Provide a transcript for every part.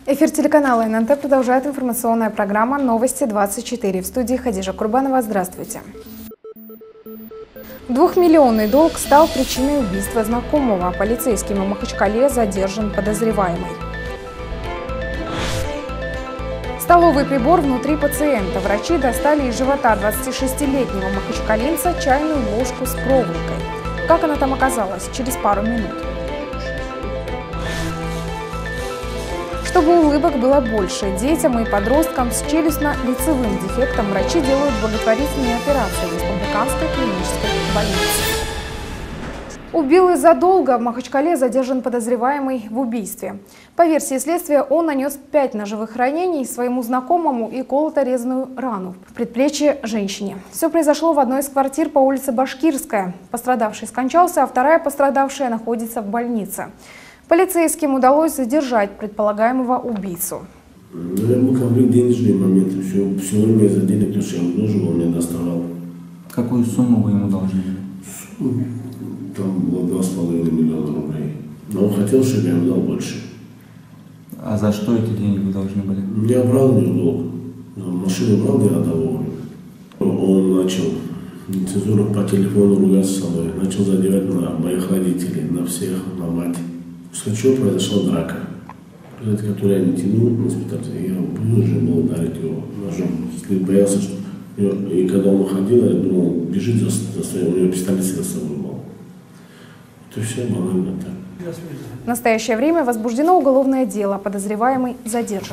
Эфир телеканала ННТ продолжает информационная программа «Новости 24». В студии Хадижа Курбанова. Здравствуйте. 2-миллионный долг стал причиной убийства знакомого. Полицейским в Махачкале задержан подозреваемый. Столовый прибор внутри пациента. Врачи достали из живота 26-летнего махачкалинца чайную ложку с проволокой. Как она там оказалась? Через пару минут. Чтобы улыбок было больше, детям и подросткам с челюстно-лицевым дефектом врачи делают благотворительные операции в Республиканской клинической больнице. Убил из-за долга. В Махачкале задержан подозреваемый в убийстве. По версии следствия, он нанес 5 ножевых ранений своему знакомому и колото-резную рану в предплечье женщине. Все произошло в одной из квартир по улице Башкирская. Пострадавший скончался, а вторая пострадавшая находится в больнице. Полицейским удалось задержать предполагаемого убийцу. Были денежные моменты. Все время из-за денег, то, что я должен, он меня доставал. Какую сумму вы ему должны? Там было 2,5 миллиона рублей. Но он хотел, чтобы я ему дал больше. А за что эти деньги вы должны были? Я брал у него долг. Машину брал, я отдал. Он начал нецензурно по телефону ругаться со мной. Начал задевать на моих родителей, на всех, на мать. После чего произошла драка, которую я не тянул на спектакль. Я вынужден был ударить его ножом. Боялся, что... И когда он уходил, я думал, бежит за своим, у него пистолет за собой был. Это все банально так. В настоящее время возбуждено уголовное дело. Подозреваемый задержан.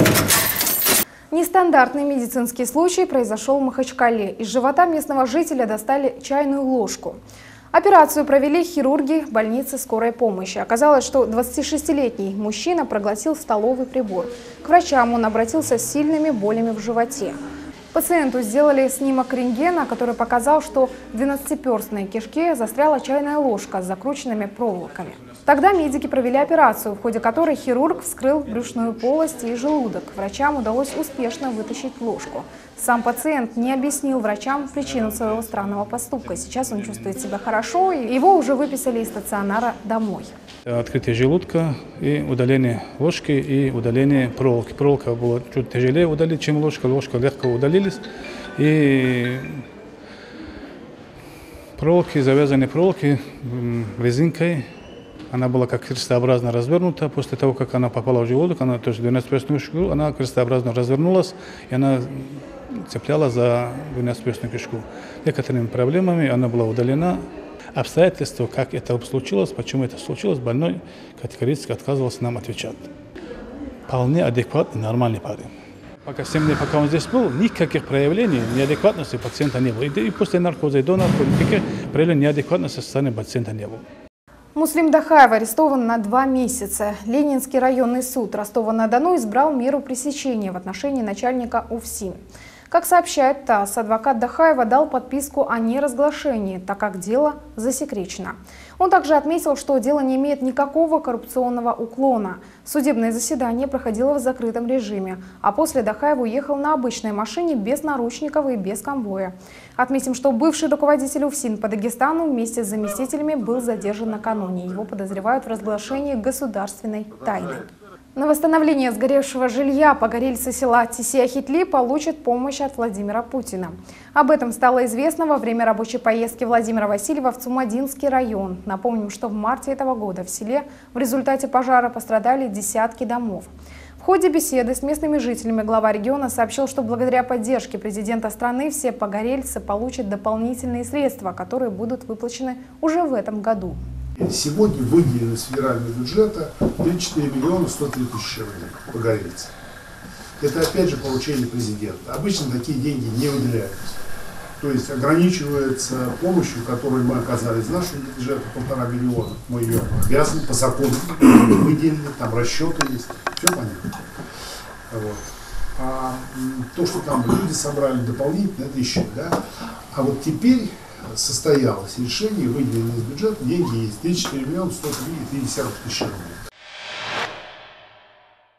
Нестандартный медицинский случай произошел в Махачкале. Из живота местного жителя достали чайную ложку. Операцию провели хирурги больницы скорой помощи. Оказалось, что 26-летний мужчина проглотил столовый прибор. К врачам он обратился с сильными болями в животе. Пациенту сделали снимок рентгена, который показал, что в 12-перстной кишке застряла чайная ложка с закрученными проволоками. Тогда медики провели операцию, в ходе которой хирург вскрыл брюшную полость и желудок. Врачам удалось успешно вытащить ложку. Сам пациент не объяснил врачам причину своего странного поступка. Сейчас он чувствует себя хорошо, и его уже выписали из стационара домой. Открытие желудка и удаление ложки и удаление проволоки. Проволока была чуть тяжелее удалить, чем ложка. Ложка легко удалились. И проволоки, завязанные проволоки резинкой, она была как крестообразно развернута. После того, как она попала в желудок, она, то есть 12-перстную кишку, она крестообразно развернулась, и она цепляла за 12-перстную кишку. Некоторыми проблемами она была удалена. Обстоятельства, как это случилось, почему это случилось, больной категорически отказывался нам отвечать. Вполне адекватный, нормальный парень. Пока 7 дней, пока он здесь был, никаких проявлений неадекватности пациента не было. И после наркоза, и до наркоза, никаких проявлений неадекватности со стороны пациента не было. Муслим Дахаев арестован на 2 месяца. Ленинский районный суд Ростова-на-Дону избрал меру пресечения в отношении начальника УФСИН. Как сообщает ТАСС, адвокат Дахаева дал подписку о неразглашении, так как дело засекречено. Он также отметил, что дело не имеет никакого коррупционного уклона. Судебное заседание проходило в закрытом режиме, а после Дахаев уехал на обычной машине без наручников и без конвоя. Отметим, что бывший руководитель УФСИН по Дагестану вместе с заместителями был задержан накануне. Его подозревают в разглашении государственной тайны. На восстановление сгоревшего жилья погорельцы села Тисия-Хитли получат помощь от Владимира Путина. Об этом стало известно во время рабочей поездки Владимира Васильева в Цумадинский район. Напомним, что в марте этого года в селе в результате пожара пострадали десятки домов. В ходе беседы с местными жителями глава региона сообщил, что благодаря поддержке президента страны все погорельцы получат дополнительные средства, которые будут выплачены уже в этом году. Сегодня выделено с федерального бюджета 34 миллиона 103 тысячи рублей погорельцев. Это опять же поручение президента. Обычно такие деньги не выделяются. То есть ограничивается помощью, которую мы оказали из нашего бюджета, 1,5 миллиона. Мы ее обязаны по закону выделили, там расчеты есть, все понятно. Вот. А то, что там люди собрали дополнительно, это еще, да. А вот теперь состоялось решение, выделено из бюджета, деньги есть, 34 миллиона 103 тысячи рублей.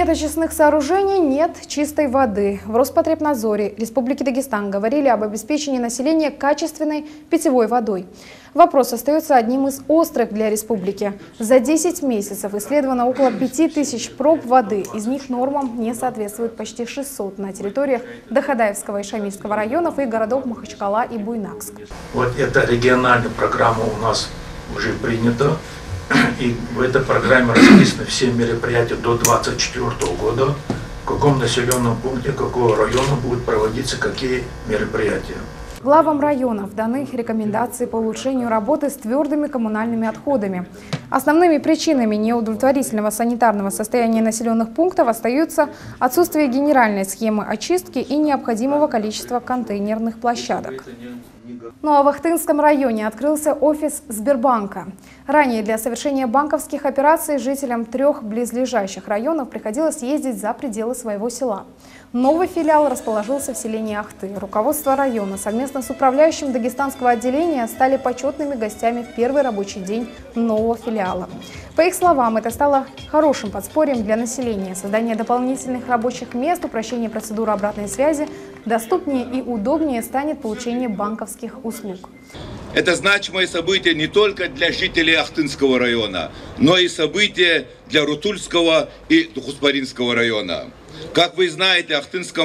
Нет очистных сооружений, нет чистой воды. В Роспотребнадзоре Республики Дагестан говорили об обеспечении населения качественной питьевой водой. Вопрос остается одним из острых для республики. За 10 месяцев исследовано около 5000 проб воды. Из них нормам не соответствует почти 600 на территориях Дахадаевского и Шамильского районов и городов Махачкала и Буйнакск. Вот эта региональная программа у нас уже принята. И в этой программе расписаны все мероприятия до 2024 года. В каком населенном пункте, какого района будут проводиться какие мероприятия. Главам районов даны рекомендации по улучшению работы с твердыми коммунальными отходами. Основными причинами неудовлетворительного санитарного состояния населенных пунктов остаются отсутствие генеральной схемы очистки и необходимого количества контейнерных площадок. Ну а в Ахтынском районе открылся офис Сбербанка. Ранее для совершения банковских операций жителям 3 близлежащих районов приходилось ездить за пределы своего села. Новый филиал расположился в селении Ахты. Руководство района совместно с управляющим дагестанского отделения стали почетными гостями в первый рабочий день нового филиала. По их словам, это стало хорошим подспорьем для населения. Создание дополнительных рабочих мест, упрощение процедуры обратной связи, доступнее и удобнее станет получение банковских услуг. Это значимое событие не только для жителей Ахтынского района, но и событие для Рутульского и Тухуспаринского района. Как вы знаете,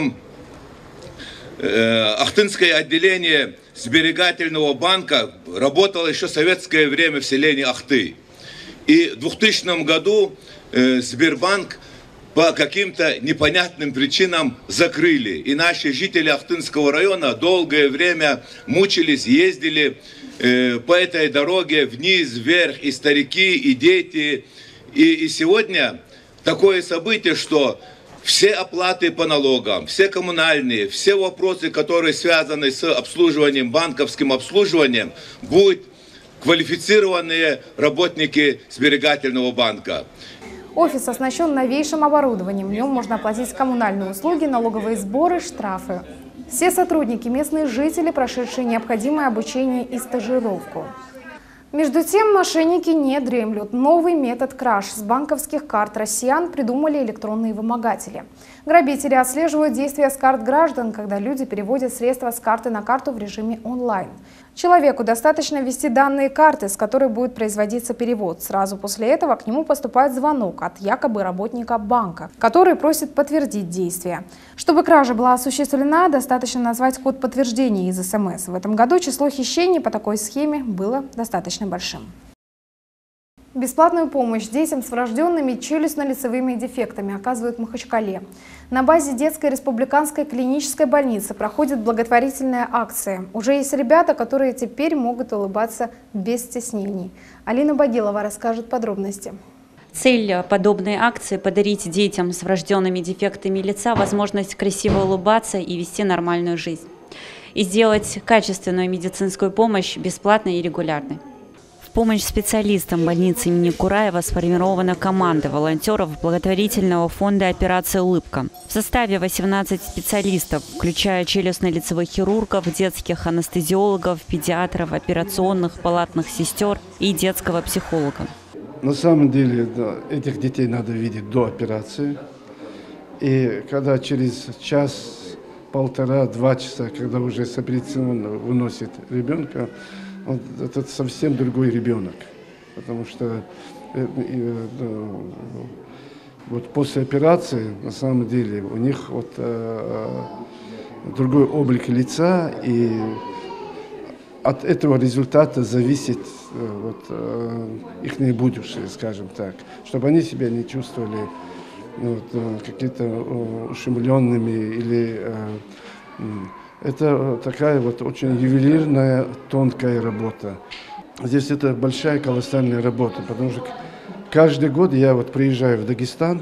Ахтынское отделение сберегательного банка работало еще в советское время в селении Ахты. И в 2000 году Сбербанк по каким-то непонятным причинам закрыли. И наши жители Ахтынского района долгое время мучились, ездили по этой дороге вниз, вверх, и старики, и дети. И сегодня такое событие, что все оплаты по налогам, все коммунальные, все вопросы, которые связаны с обслуживанием, банковским обслуживанием, будут квалифицированные работники сберегательного банка. Офис оснащен новейшим оборудованием. В нем можно оплатить коммунальные услуги, налоговые сборы, штрафы. Все сотрудники – местные жители, прошедшие необходимое обучение и стажировку. Между тем, мошенники не дремлют. Новый метод краж с банковских карт россиян придумали электронные вымогатели. Грабители отслеживают действия с карт граждан, когда люди переводят средства с карты на карту в режиме онлайн. Человеку достаточно ввести данные карты, с которой будет производиться перевод. Сразу после этого к нему поступает звонок от якобы работника банка, который просит подтвердить действия. Чтобы кража была осуществлена, достаточно назвать код подтверждения из СМС. В этом году число хищений по такой схеме было достаточно большим. Бесплатную помощь детям с врожденными челюстно-лицевыми дефектами оказывают в Махачкале. На базе детской республиканской клинической больницы проходит благотворительная акция. Уже есть ребята, которые теперь могут улыбаться без стеснений. Алина Багилова расскажет подробности. Цель подобной акции – подарить детям с врожденными дефектами лица возможность красиво улыбаться и вести нормальную жизнь. И сделать качественную медицинскую помощь бесплатной и регулярной. В помощь специалистам больницы имени Кураева сформирована команда волонтеров благотворительного фонда «Операция Улыбка». В составе 18 специалистов, включая челюстно-лицевых хирургов, детских анестезиологов, педиатров, операционных палатных сестер и детского психолога. На самом деле, да, этих детей надо видеть до операции. И когда через час, полтора, 2 часа, когда уже с операционного выносит ребенка, это совсем другой ребенок, потому что вот после операции на самом деле у них вот другой облик лица, и от этого результата зависит их будущее, скажем так, чтобы они себя не чувствовали какие-то ущемленными или это такая вот очень ювелирная, тонкая работа. Здесь это большая, колоссальная работа, потому что каждый год я вот приезжаю в Дагестан,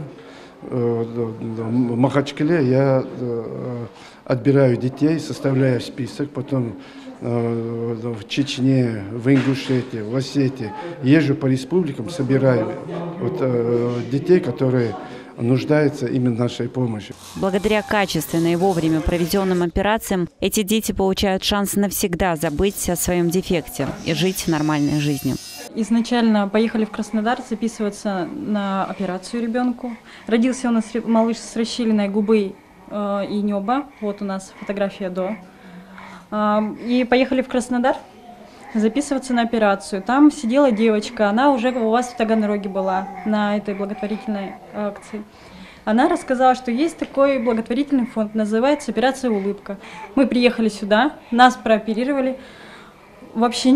в Махачкале, я отбираю детей, составляю список, потом в Чечне, в Ингушетии, в Осетии езжу по республикам, собираю детей, которые нуждаются именно в нашей помощи. Благодаря качественным и вовремя проведенным операциям эти дети получают шанс навсегда забыть о своем дефекте и жить нормальной жизнью. изначально поехали в Краснодар записываться на операцию ребенку. Родился у нас малыш с расщелиной губы и неба. Вот у нас фотография до. И поехали в Краснодар записываться на операцию. Там сидела девочка, она уже у вас в Таганроге была на этой благотворительной акции. Она рассказала, что есть такой благотворительный фонд, называется «Операция Улыбка». Мы приехали сюда, нас прооперировали. Вообще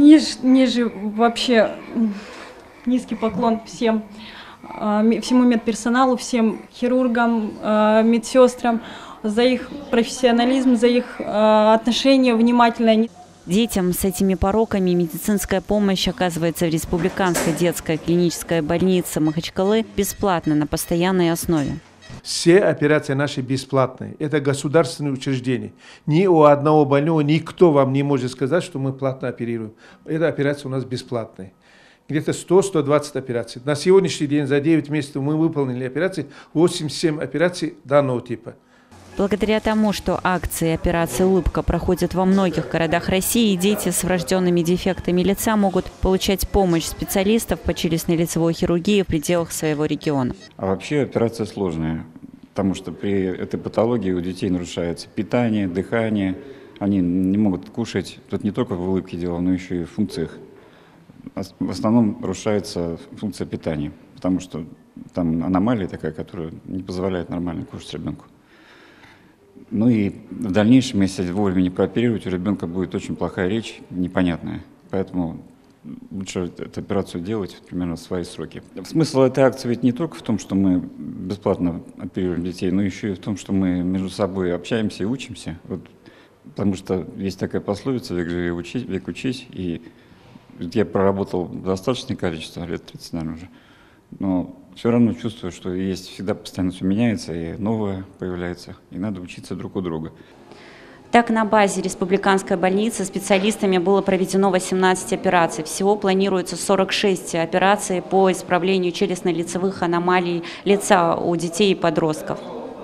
вообще низкий поклон всем, всему медперсоналу, всем хирургам, медсестрам за их профессионализм, за их отношение внимательное. Детям с этими пороками медицинская помощь оказывается в Республиканской детской клинической больнице Махачкалы бесплатно на постоянной основе. Все операции наши бесплатные. Это государственные учреждения. Ни у одного больного никто вам не может сказать, что мы платно оперируем. Эта операция у нас бесплатная. Где-то 100-120 операций. На сегодняшний день за 9 месяцев мы выполнили операции, 87 операций данного типа. Благодаря тому, что акции операции «Улыбка» проходят во многих городах России, дети с врожденными дефектами лица могут получать помощь специалистов по челюстно-лицевой хирургии в пределах своего региона. А вообще операция сложная, потому что при этой патологии у детей нарушается питание, дыхание, они не могут кушать. Тут не только в улыбке дело, но еще и в функциях. В основном нарушается функция питания, потому что там аномалия такая, которая не позволяет нормально кушать ребенку. Ну и в дальнейшем, если вовремя не прооперировать, у ребенка будет очень плохая речь, непонятная. Поэтому лучше эту операцию делать примерно в свои сроки. Смысл этой акции ведь не только в том, что мы бесплатно оперируем детей, но еще и в том, что мы между собой общаемся и учимся. Вот, потому что есть такая пословица «век живи, век учись». И я проработал достаточное количество, лет 30, наверное, уже. Но все равно чувствую, что есть всегда постоянно все меняется, и новое появляется, и надо учиться друг у друга. Так, на базе республиканской больницы специалистами было проведено 18 операций. Всего планируется 46 операций по исправлению челюстно-лицевых аномалий лица у детей и подростков.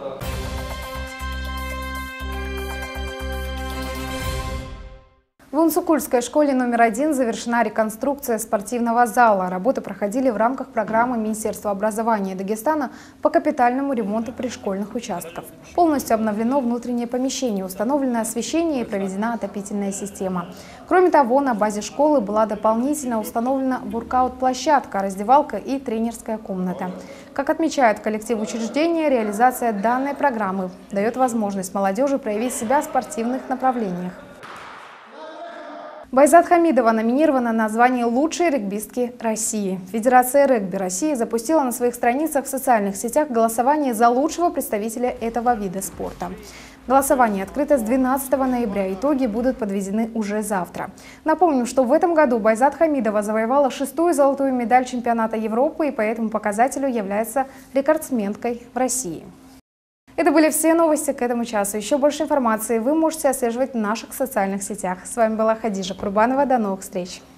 В Унсукульской школе номер 1 завершена реконструкция спортивного зала. Работы проходили в рамках программы Министерства образования Дагестана по капитальному ремонту пришкольных участков. Полностью обновлено внутреннее помещение, установлено освещение и проведена отопительная система. Кроме того, на базе школы была дополнительно установлена воркаут-площадка, раздевалка и тренерская комната. Как отмечает коллектив учреждения, реализация данной программы дает возможность молодежи проявить себя в спортивных направлениях. Байзат Хамидова номинирована на звание «Лучшей регбистки России». Федерация регби России запустила на своих страницах в социальных сетях голосование за лучшего представителя этого вида спорта. Голосование открыто с 12 ноября, итоги будут подведены уже завтра. Напомним, что в этом году Байзат Хамидова завоевала 6-ю золотую медаль чемпионата Европы и по этому показателю является рекордсменкой в России. Это были все новости к этому часу. Еще больше информации вы можете отслеживать в наших социальных сетях. С вами была Хадижа Курбанова. До новых встреч!